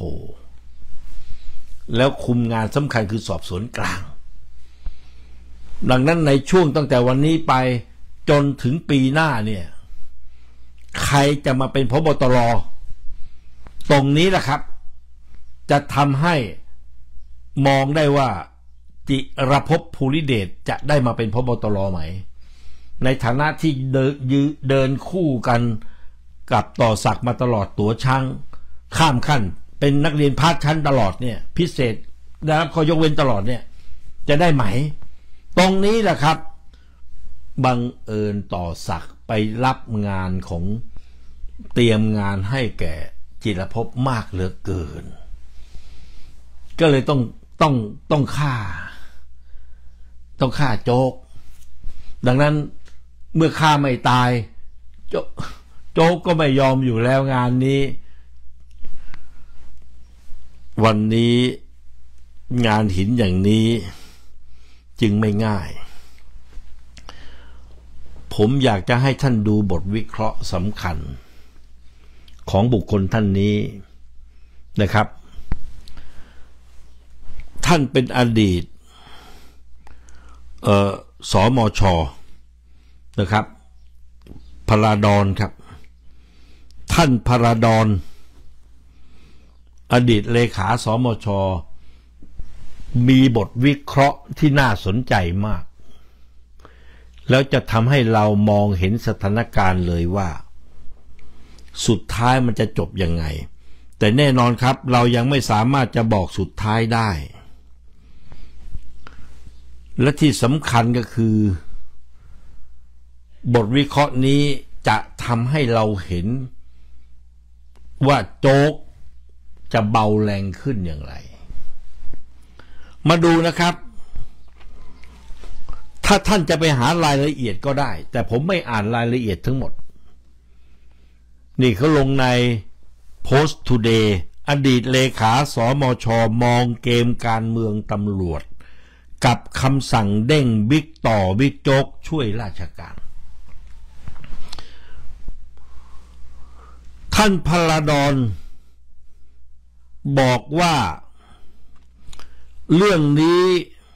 แล้วคุมงานสำคัญคือสอบสวนกลางดังนั้นในช่วงตั้งแต่วันนี้ไปจนถึงปีหน้าเนี่ยใครจะมาเป็นผบ.ตร.ตรงนี้แหละครับจะทำให้มองได้ว่าจิรภพภูริเดชจะได้มาเป็นผบ.ตร.ไหมในฐานะที่เดินเดินคู่กันกับต่อศักดิ์มาตลอดตั๋วช้างข้ามขั้นเป็นนักเรียนพาร์ทชั้นตลอดเนี่ยพิเศษได้รับข้อยกเว้นตลอดเนี่ยจะได้ไหมตรงนี้แหละครับบังเอิญต่อศักดิ์ไปรับงานของเตรียมงานให้แก่จิรภพมากเหลือเกินก็เลยต้องต้องต้องฆ่าต้องฆ่าโจ๊กดังนั้นเมื่อฆ่าไม่ตายโจ๊กโจ๊กก็ไม่ยอมอยู่แล้วงานนี้วันนี้งานหินอย่างนี้จึงไม่ง่ายผมอยากจะให้ท่านดูบทวิเคราะห์สำคัญของบุคคลท่านนี้นะครับท่านเป็นอดีตเอ่อสมช.นะครับพราดอนครับท่านพราดอนอดีตเลขาสมช.มมีบทวิเคราะห์ที่น่าสนใจมากแล้วจะทำให้เรามองเห็นสถานการณ์เลยว่าสุดท้ายมันจะจบยังไงแต่แน่นอนครับเรายังไม่สามารถจะบอกสุดท้ายได้และที่สำคัญก็คือบทวิเคราะห์นี้จะทำให้เราเห็นว่าโจ๊กจะเบาแรงขึ้นอย่างไรมาดูนะครับถ้าท่านจะไปหารายละเอียดก็ได้แต่ผมไม่อ่านรายละเอียดทั้งหมดนี่เขาลงใน Post Today อดีตเลขาสมช.มองเกมการเมืองตำรวจกับคำสั่งเด้งบิ๊กต่อบิ๊กโจ๊กช่วยราชการท่านพลดรบอกว่าเรื่องนี้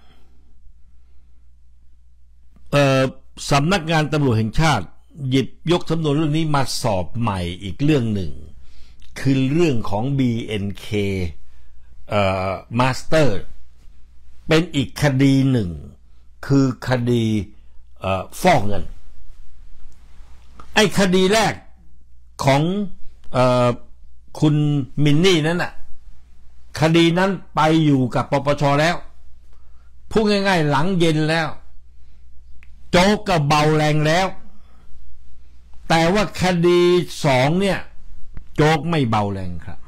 สำนักงานตำรวจแห่งชาติหยิบยกสำนวนเรื่องนี้มาสอบใหม่อีกเรื่องหนึ่งคือเรื่องของ บี เอ็น เค เอ่อ Master เป็นอีกคดีหนึ่งคือคดีเอ่อฟอกเงินไอ้คดีแรกของเอ่อคุณมินนี่นั้นน่ะคดีนั้นไปอยู่กับปปช.แล้วพูดง่ายๆหลังเย็นแล้วโจ๊กก็เบาแรงแล้วแต่ว่าคดีสองเนี่ยโจ๊กไม่เบาแรงครับ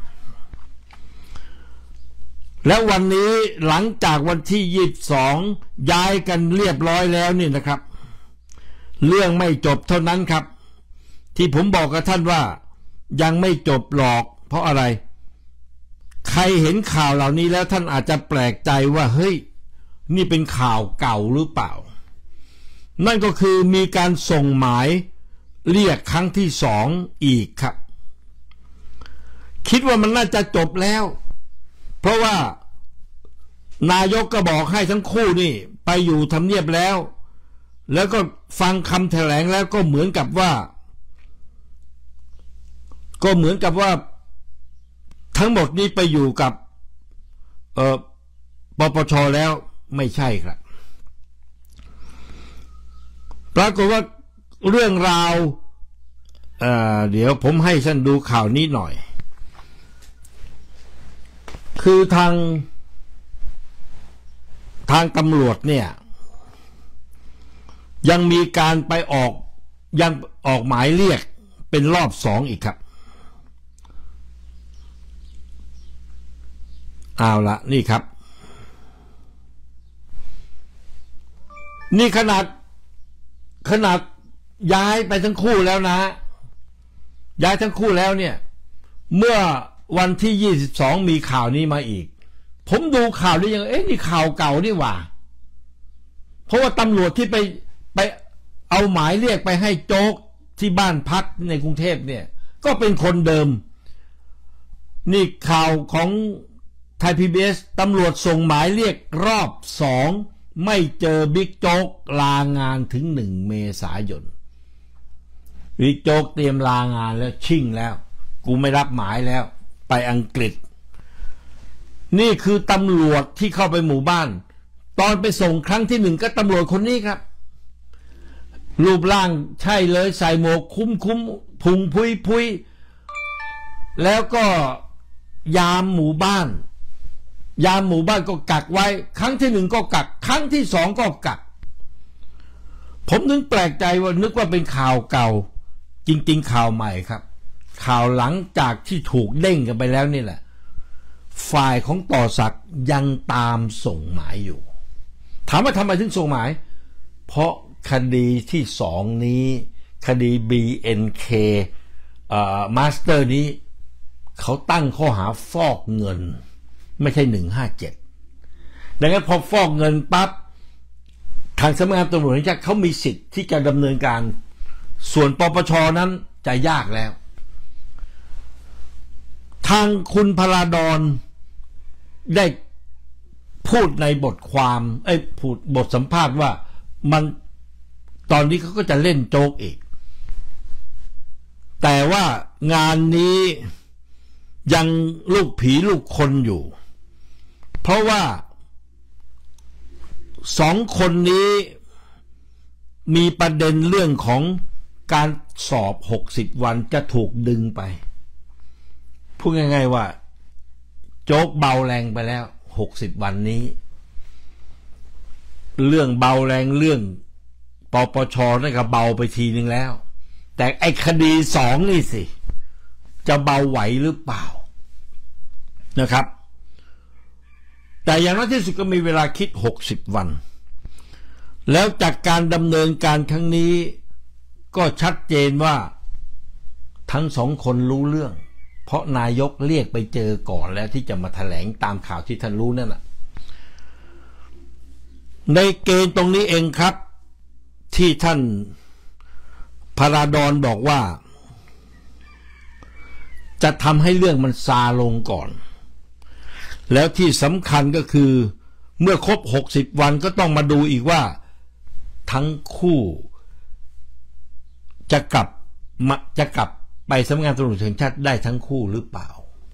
แล้ววันนี้หลังจากวันที่ยี่สิบสองย้ายกันเรียบร้อยแล้วนี่นะครับเรื่องไม่จบเท่านั้นครับที่ผมบอกกับท่านว่ายังไม่จบหรอกเพราะอะไรใครเห็นข่าวเหล่านี้แล้วท่านอาจจะแปลกใจว่าเฮ้ยนี่เป็นข่าวเก่าหรือเปล่านั่นก็คือมีการส่งหมายเรียกครั้งที่สองอีกครับคิดว่ามันน่าจะจบแล้วเพราะว่านายกก็บอกให้ทั้งคู่นี่ไปอยู่ทำเนียบแล้วแล้วก็ฟังคำแถลงแล้วก็เหมือนกับว่าก็เหมือนกับว่าทั้งหมดนี้ไปอยู่กับเอ่อปปช.แล้วไม่ใช่ครับปรากฏว่าเรื่องราวเอ่อเดี๋ยวผมให้ท่านดูข่าวนี้หน่อยคือทางทางตำรวจเนี่ยยังมีการไปออกยังออกหมายเรียกเป็นรอบสองอีกครับเอาละนี่ครับนี่ขนาดขนาดย้ายไปทั้งคู่แล้วนะย้ายทั้งคู่แล้วเนี่ยเมื่อวันที่ยี่สิบสองมีข่าวนี้มาอีกผมดูข่าวนี้ยังเอ๊ะนี่ข่าวเก่านี่หว่าเพราะว่าตำรวจที่ไปไปเอาหมายเรียกไปให้โจ๊กที่บ้านพักในกรุงเทพเนี่ยก็เป็นคนเดิมนี่ข่าวของไทย พี บี เอส ตำรวจส่งหมายเรียกรอบสองไม่เจอบิ๊กโจ๊กลางานถึงหนึ่งเมษายนบิ๊กโจ๊กเตรียมลางานแล้วชิ่งแล้วกูไม่รับหมายแล้วไปอังกฤษนี่คือตำรวจที่เข้าไปหมู่บ้านตอนไปส่งครั้งที่หนึ่งก็ตำรวจคนนี้ครับรูปร่างใช่เลยใส่หมวกคุ้มคุ้มพุงพุยพุยแล้วก็ยามหมู่บ้านยามหมู่บ้านก็กักไว้ครั้งที่หนึ่งก็กักครั้งที่สองก็กักผมนึกแปลกใจว่านึกว่าเป็นข่าวเก่าจริงๆข่าวใหม่ครับข่าวหลังจากที่ถูกเด้งกันไปแล้วนี่แหละฝ่ายของต่อศักดิ์ยังตามส่งหมายอยู่ถามว่าทำไมถึงส่งหมายเพราะคดีที่สองนี้คดี บี เอ็น เค เอ่อ Master นี้เขาตั้งข้อหาฟอกเงินไม่ใช่หนึ่งห้าเจ็ดดังนั้นพอฟอกเงินปั๊บทางสำนักงานตำรวจแห่งชาติเขามีสิทธิ์ที่จะดำเนินการส่วนปปช.นั้นจะยากแล้วทางคุณพลาดรได้พูดในบทความไอ้พูดบทสัมภาษณ์ว่ามันตอนนี้เขาก็จะเล่นโจ๊กอีกแต่ว่างานนี้ยังลูกผีลูกคนอยู่เพราะว่าสองคนนี้มีประเด็นเรื่องของการสอบหกสิบวันจะถูกดึงไปพูดง่ายๆว่าโจ๊กเบาแรงไปแล้วหกสิบวันนี้เรื่องเบาแรงเรื่องปปชนั่นก็เบาไปทีนึงแล้วแต่ไอ้คดีสองนี่สิจะเบาไหวหรือเปล่านะครับแต่อย่างน้อยที่สุดก็มีเวลาคิดหกสิบวันแล้วจากการดำเนินการครั้งนี้ก็ชัดเจนว่าทั้งสองคนรู้เรื่องเพราะนายกเรียกไปเจอก่อนแล้วที่จะมาแถลงตามข่าวที่ท่านรู้นั่นแหละในเกณฑ์ตรงนี้เองครับที่ท่านพราดอนบอกว่าจะทำให้เรื่องมันซาลงก่อนแล้วที่สำคัญก็คือเมื่อครบหกสิบวันก็ต้องมาดูอีกว่าทั้งคู่จะกลับมาจะกลับไปสำนักงานตำรวจแห่งชาติได้ทั้งคู่หรือเปล่า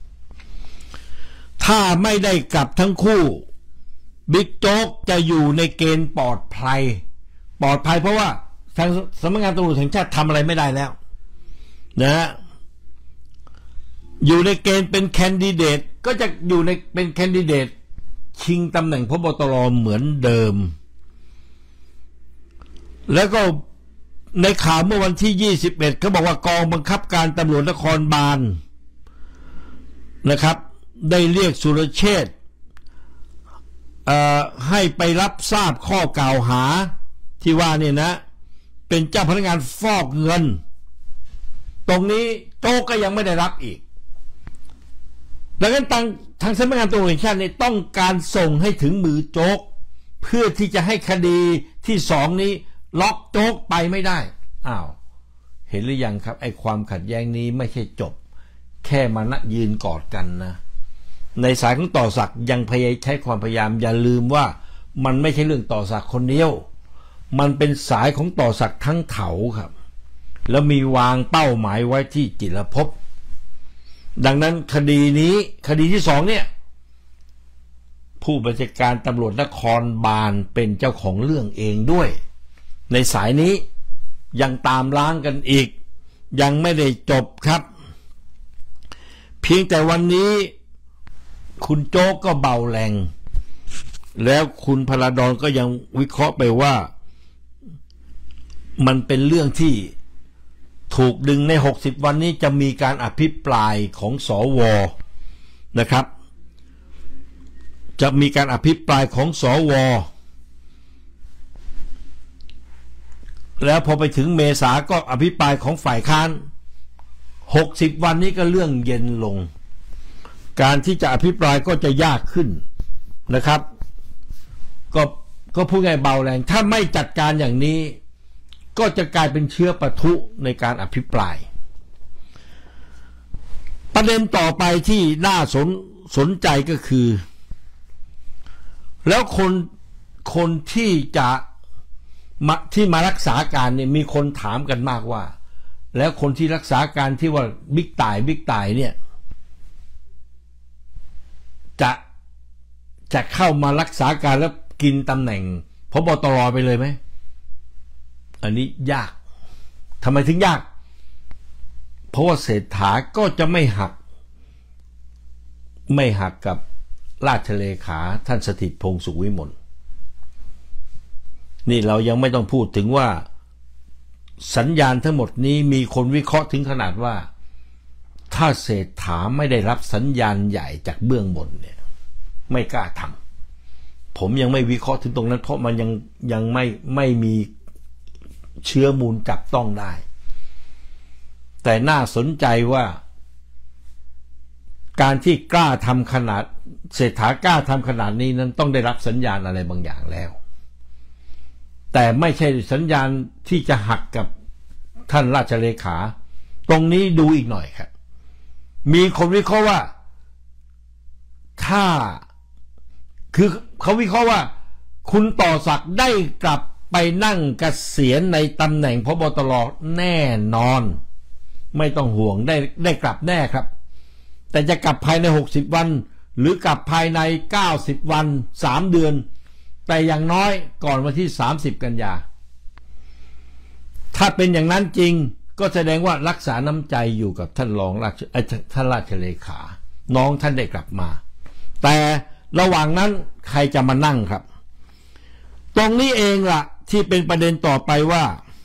ถ้าไม่ได้กลับทั้งคู่บิ๊กโจ๊กจะอยู่ในเกณฑ์ปลอดภัยปลอดภัยเพราะว่าทางสำนักงานตำรวจแห่งชาติทำอะไรไม่ได้แล้วนะฮะอยู่ในเกณฑ์เป็นแคนดิเดตก็จะอยู่ในเป็นแคนดิเดตชิงตำแหน่งพบตรเหมือนเดิมแล้วก็ในข่าวเมื่อวันที่ยี่สิบเอ็ดเขาบอกว่ากองบังคับการตำรวจนครบาลนะครับได้เรียกสุรเชษฐ์ให้ไปรับทราบข้อกล่าวหาที่ว่าเนี่ยนะเป็นเจ้าพนักงานฟอกเงินตรงนี้โจ๊กก็ยังไม่ได้รับอีกดังนั้นทางทางสำนักงานตำรวจแห่งชาติเนี่ยต้องการส่งให้ถึงมือโจ๊กเพื่อที่จะให้คดีที่สองนี้ล็อกโจ๊กไปไม่ได้อ้าวเห็นหรือยังครับไอ้ความขัดแย้งนี้ไม่ใช่จบแค่มานะยืนกอดกันนะในสายของต่อศักดิ์ยังพยายามใช้ความพยายามอย่าลืมว่ามันไม่ใช่เรื่องต่อศักดิ์คนเดียวมันเป็นสายของต่อศักดิ์ทั้งเขาครับแล้วมีวางเป้าหมายไว้ที่จิรภพดังนั้นคดีนี้คดีที่สองเนี่ยผู้บัญชาการตำรวจนครบาลเป็นเจ้าของเรื่องเองด้วยในสายนี้ยังตามล้างกันอีกยังไม่ได้จบครับเพียงแต่วันนี้คุณโจ๊กก็เบาแรงแล้วคุณพราดอนก็ยังวิเคราะห์ไปว่ามันเป็นเรื่องที่ถูกดึงในหกสิบวันนี้จะมีการอภิปรายของสวนะครับจะมีการอภิปรายของสวแล้วพอไปถึงเมษาก็อภิปรายของฝ่ายค้านหกสิบวันนี้ก็เรื่องเย็นลงการที่จะอภิปรายก็จะยากขึ้นนะครับก็ก็พูดง่ายเบาแรงถ้าไม่จัดการอย่างนี้ก็จะกลายเป็นเชื้อปะทุในการอภิปรายประเด็นต่อไปที่น่าสนสนใจก็คือแล้วคนคนที่จะมาที่มารักษาการเนี่ยมีคนถามกันมากว่าแล้วคนที่รักษาการที่ว่าบิ๊กต่ายบิ๊กต่ายเนี่ยจะจะเข้ามารักษาการแล้วกินตำแหน่งพบตรไปเลยไหมอันนี้ยากทำไมถึงยากเพราะว่าเศรษฐาก็จะไม่หักไม่หักกับราชเลขาท่านสถิตพงษ์สุขวิมลนี่เรายังไม่ต้องพูดถึงว่าสัญญาณทั้งหมดนี้มีคนวิเคราะห์ถึงขนาดว่าถ้าเศรษฐาไม่ได้รับสัญญาณใหญ่จากเบื้องบนเนี่ยไม่กล้าทำผมยังไม่วิเคราะห์ถึงตรงนั้นเพราะมันยังยังไม่ไม่มีเชื้อมูลจับต้องได้แต่น่าสนใจว่าการที่กล้าทำขนาดเศรษฐากล้าทำขนาดนี้นั้นต้องได้รับสัญญาณอะไรบางอย่างแล้วแต่ไม่ใช่สัญญาณที่จะหักกับท่านราชเลขาตรงนี้ดูอีกหน่อยครับมีคนวิเคราะห์ว่าถ้าคือเขาวิเคราะห์ว่าคุณต่อศักดิ์ได้กลับไปนั่งเกษียณในตำแหน่งพบตรแน่นอนไม่ต้องห่วงได้ได้กลับแน่ครับแต่จะกลับภายในหกสิบวันหรือกลับภายในเก้าสิบวันสามเดือนแต่อย่างน้อยก่อนวันที่สามสิบกันยาถ้าเป็นอย่างนั้นจริงก็แสดงว่ารักษาน้ำใจอยู่กับท่านรองราชท่านราชเลขาน้องท่านได้กลับมาแต่ระหว่างนั้นใครจะมานั่งครับตรงนี้เองล่ะที่เป็นประเด็นต่อไปว่า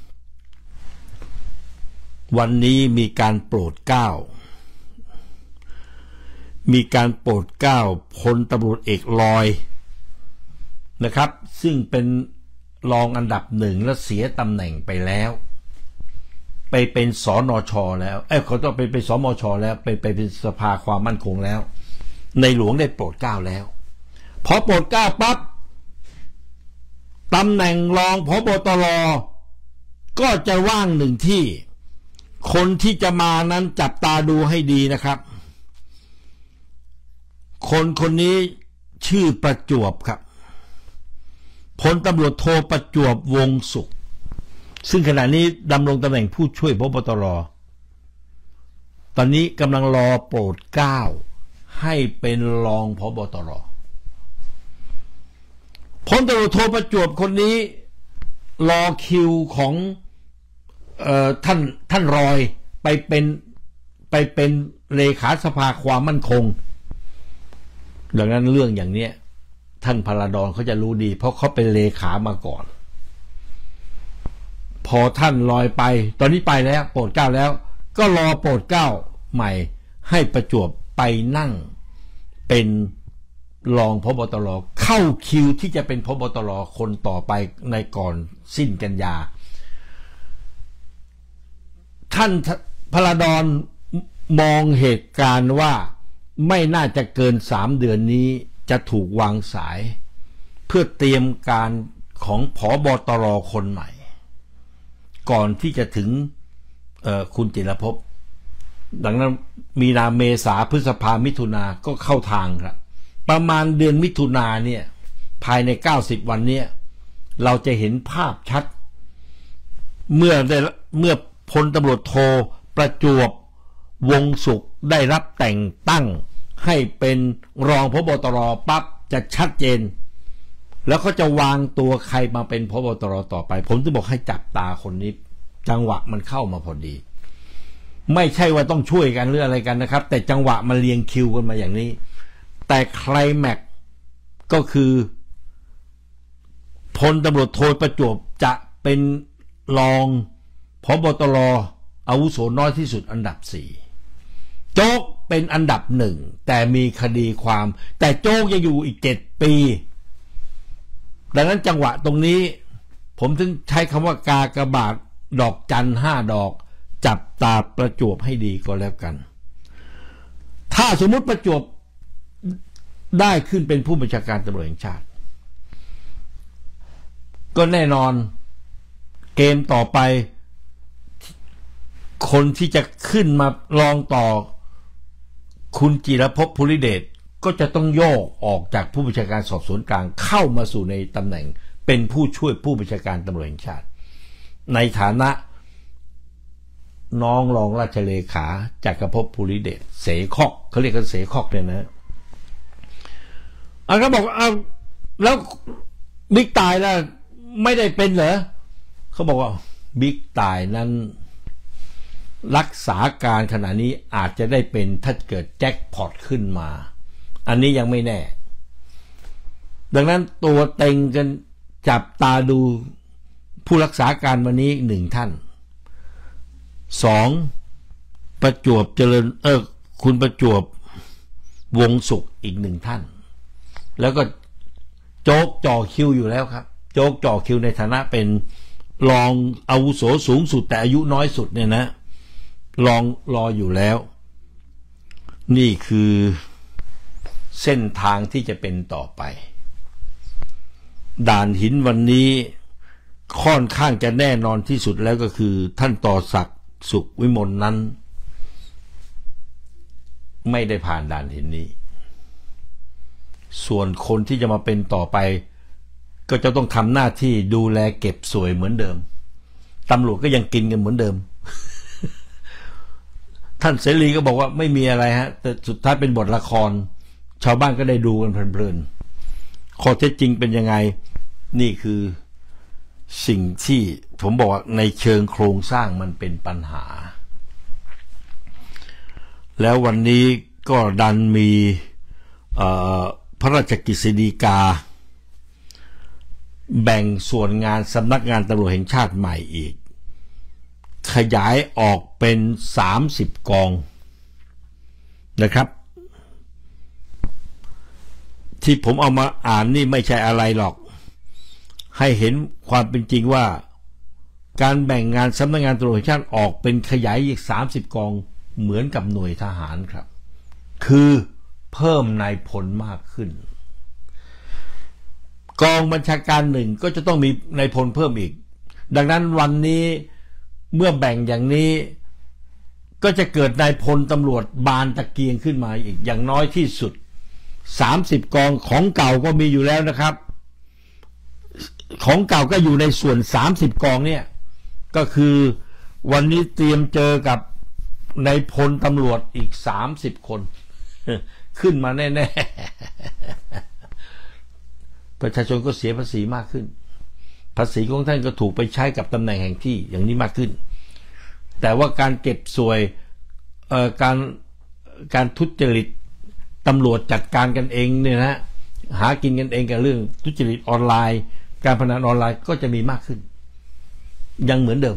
วันนี้มีการโปรดเกล้ามีการโปรดเกล้าพลตำรวจเอกลอยนะครับซึ่งเป็นรองอันดับหนึ่งและเสียตำแหน่งไปแล้วไปเป็นสนช.แล้วเอ้ยเขาต้องไปเป็นสมช.แล้วไปไปเป็นสภาความมั่นคงแล้วในหลวงได้โปรดเกล้าแล้วพอโปรดเกล้าปั๊บตำแหน่งรองผบ.ตร.ก็จะว่างหนึ่งที่คนที่จะมานั้นจับตาดูให้ดีนะครับคนคนนี้ชื่อประจวบครับพลตำรวจโทประจวบวงศ์สุขซึ่งขณะนี้ดำรงตำแหน่งผู้ช่วยผบ.ตร.ตอนนี้กำลังรอโปรดเกล้าให้เป็นรองผบ.ตร.พลตำรวจโทประจวบคนนี้รอคิวของเอ่อท่านท่านรอยไปเป็นไปเป็นเลขาสภาความมั่นคงดังนั้นเรื่องอย่างนี้ท่านพลดรเขาจะรู้ดีเพราะเขาเป็นเลขามาก่อนพอท่านลอยไปตอนนี้ไปแล้วโปรดเกล้าแล้วก็รอโปรดเกล้าใหม่ให้ประจวบไปนั่งเป็นรองผบ.ตร.เข้าคิวที่จะเป็นผบ.ตร.คนต่อไปในก่อนสิ้นกันยาท่านพลดรมองเหตุการณ์ว่าไม่น่าจะเกินสามเดือนนี้จะถูกวางสายเพื่อเตรียมการของผบ.ตร.คนใหม่ก่อนที่จะถึงคุณจิรภพดังนั้นมีนาเมษาพฤษภามิถุนาก็เข้าทางครับประมาณเดือนมิถุนาเนี่ยภายในเก้าสิบวันเนี่ยเราจะเห็นภาพชัดเมื่อได้เมื่อพลตำรวจโทประจวบวงศ์สุขได้รับแต่งตั้งให้เป็นรองผบ.ตร.ปั๊บจะชัดเจนแล้วเขาจะวางตัวใครมาเป็นผบ.ตร.ต่อไปผมจะบอกให้จับตาคนนี้จังหวะมันเข้ามาพอดีไม่ใช่ว่าต้องช่วยกันหรืออะไรกันนะครับแต่จังหวะมันเรียงคิวกันมาอย่างนี้แต่ไคลแม็กซ์ก็คือพลตำรวจโทประจวบจะเป็นรองผบ.ตร.อาวุโสน้อยที่สุดอันดับสี่โจ๊กเป็นอันดับหนึ่งแต่มีคดีความแต่โจ๊กยังอยู่อีกเจ็ดปีดังนั้นจังหวะตรงนี้ผมถึงใช้คำว่ากากบาทดอกจันห้าดอกจับตาประจวบให้ดีก็แล้วกันถ้าสมมุติประจวบได้ขึ้นเป็นผู้บัญชาการตำรวจแห่งชาติก็แน่นอนเกมต่อไปคนที่จะขึ้นมาลองต่อคุณจิรภพ ภูริเดชก็จะต้องโยกออกจากผู้บัญชาการสอบสวนกลางเข้ามาสู่ในตำแหน่งเป็นผู้ช่วยผู้บัญชาการตำรวจแห่งชาติในฐานะน้องรองราชเลขาจักรภพ ภูริเดชเสคอกเขาเรียกกันเสคอกเนี่ยนะอ่ะก็บอกเอาแล้วบิ๊กตายแล้วไม่ได้เป็นเหรอเขาบอกว่าบิ๊กตายนั้นรักษาการขณะนี้อาจจะได้เป็นถ้าเกิดแจ็คพอตขึ้นมาอันนี้ยังไม่แน่ดังนั้นตัวเต็งกันจับตาดูผู้รักษาการวันนี้หนึ่งท่านสองประจวบเจริญเออคุณประจวบวงศ์สุขอีกหนึ่งท่านแล้วก็โจ๊กจ่อคิวอยู่แล้วครับโจ๊กจ่อคิวในฐานะเป็นรองอาวุโสสูงสุดแต่อายุน้อยสุดเนี่ยนะรองรออยู่แล้วนี่คือเส้นทางที่จะเป็นต่อไปด่านหินวันนี้ค่อนข้างจะแน่นอนที่สุดแล้วก็คือท่านต่อศักดิ์สุขวิมลนั้นไม่ได้ผ่านด่านหินนี้ส่วนคนที่จะมาเป็นต่อไปก็จะต้องทำหน้าที่ดูแลเก็บสวยเหมือนเดิมตำรวจก็ยังกินกันเหมือนเดิม ท่านเสรีก็บอกว่าไม่มีอะไรฮะแต่สุดท้ายเป็นบทละครชาวบ้านก็ได้ดูกันเพลินๆข้อเท็จจริงเป็นยังไงนี่คือสิ่งที่ผมบอกว่าในเชิงโครงสร้างมันเป็นปัญหาแล้ววันนี้ก็ดันมีพระราชกฤษฎีกาแบ่งส่วนงานสำนักงานตำรวจแห่งชาติใหม่อีกขยายออกเป็นสามสิบกองนะครับที่ผมเอามาอ่านนี่ไม่ใช่อะไรหรอกให้เห็นความเป็นจริงว่าการแบ่งงานสำนักงานตำรวจแห่งชาติออกเป็นขยายอีกสามสิบกองเหมือนกับหน่วยทหารครับคือเพิ่มนายพลมากขึ้นกองบัญชาการหนึ่งก็จะต้องมีนายพลเพิ่มอีกดังนั้นวันนี้เมื่อแบ่งอย่างนี้ก็จะเกิดนายพลตำรวจบานตะเกียงขึ้นมาอีกอย่างน้อยที่สุดสามสิบกองของเก่าก็มีอยู่แล้วนะครับของเก่าก็อยู่ในส่วนสามสิบกองเนี่ยก็คือวันนี้เตรียมเจอกับนายพลตำรวจอีกสามสิบคนขึ้นมาแน่ๆประชาชนก็เสียภาษีมากขึ้นภาษีของท่านก็ถูกไปใช้กับตำแหน่งแห่งที่อย่างนี้มากขึ้นแต่ว่าการเก็บสวยเอ่อการการทุจริตตำรวจจัดการกันเองเนี่ยนะหากินกันเองกับเรื่องทุจริตออนไลน์การพนันออนไลน์ก็จะมีมากขึ้นยังเหมือนเดิม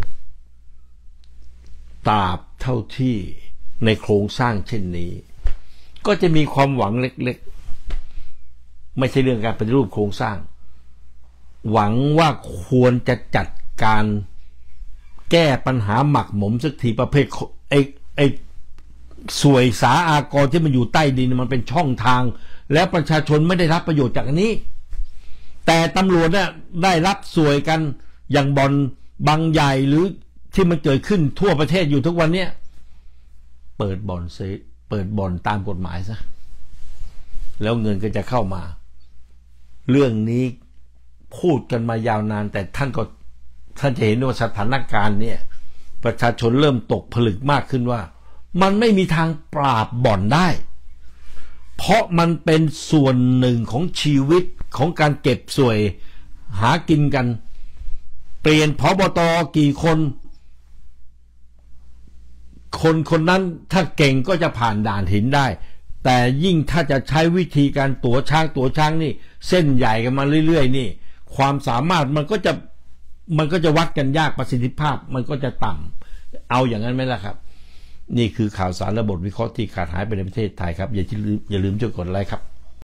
ตราบเท่าที่ในโครงสร้างเช่นนี้ก็จะมีความหวังเล็กๆไม่ใช่เรื่องการปฏิรูปโครงสร้างหวังว่าควรจะจัดการแก้ปัญหาหมักหมมสักทีประเภทไอ้ไอ้สวยสาอากรที่มันอยู่ใต้ดินมันเป็นช่องทางแล้วประชาชนไม่ได้รับประโยชน์จากอันนี้แต่ตำรวจเนี่ยได้รับสวยกันอย่างบ่อนบางใหญ่หรือที่มันเกิดขึ้นทั่วประเทศอยู่ทุกวันเนี้ยเปิดบ่อนเซเปิดบ่อนตามกฎหมายซะแล้วเงินก็จะเข้ามาเรื่องนี้พูดกันมายาวนานแต่ท่านก็ท่านจะเห็นว่าสถานการณ์เนี่ยประชาชนเริ่มตกผลึกมากขึ้นว่ามันไม่มีทางปราบบ่อนได้เพราะมันเป็นส่วนหนึ่งของชีวิตของการเก็บสวยหากินกันเปลี่ยนผบต.กี่คนคนคนนั้นถ้าเก่งก็จะผ่านด่านหินได้แต่ยิ่งถ้าจะใช้วิธีการตั๋วช้างตั๋วช้างนี่เส้นใหญ่กันมาเรื่อยๆนี่ความสามารถมันก็จะมันก็จะวัดกันยากประสิทธิภาพมันก็จะต่ำเอาอย่างนั้นไหมล่ะครับนี่คือข่าวสารและบทวิเคราะห์ที่ขาดหายไปในประเทศไทยครับอย่าลืมอย่าลืมช่วยกดไลค์ครับ